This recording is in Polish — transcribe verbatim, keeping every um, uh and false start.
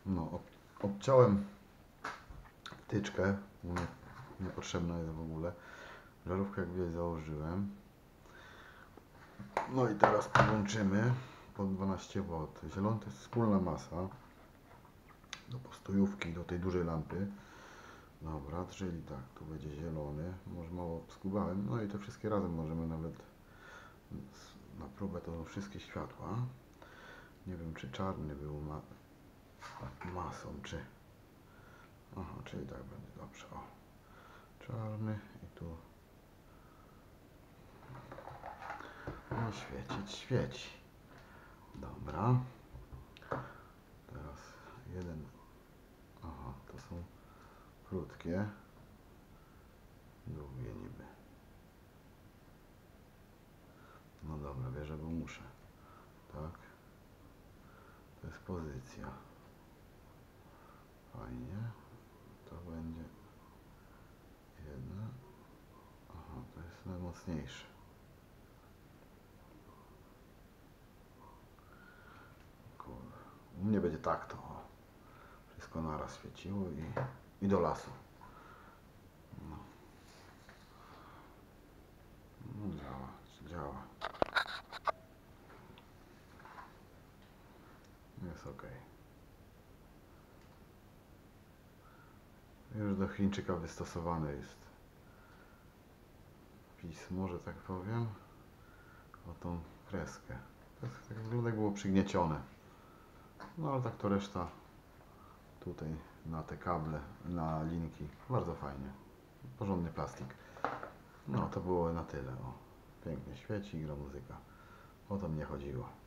No, ob, obciąłem wtyczkę, nie, niepotrzebna jest w ogóle. Żarówkę jak widać założyłem. No i teraz podłączymy pod dwanaście wolt. Zielony to jest wspólna masa do postojówki, do tej dużej lampy. Dobra, czyli tak, tu będzie zielony, może mało skubałem, no i te wszystkie razem możemy nawet na próbę to wszystkie światła. Nie wiem, czy czarny był ma masą, czy... Aha, czyli tak będzie dobrze. O, czarny i tu... No świecić, świeci. Dobra. Teraz jeden... Aha, to są krótkie. Długie niby. No dobra, wierzę, bo muszę. Tak. To jest pozycja. Fajnie. To będzie jedna. Aha, to jest najmocniejsze. Kurde. U mnie będzie tak to. Wszystko naraz świeciło i, i do lasu. No. No działa, działa. Jest ok. Już do Chińczyka wystosowane jest pismo, że tak powiem, o tą kreskę. To jest, tak wygląda, jak było przygniecione. No ale tak to reszta tutaj na te kable, na linki. Bardzo fajnie. Porządny plastik. No to było na tyle. O, pięknie świeci i gra muzyka. O to mnie chodziło.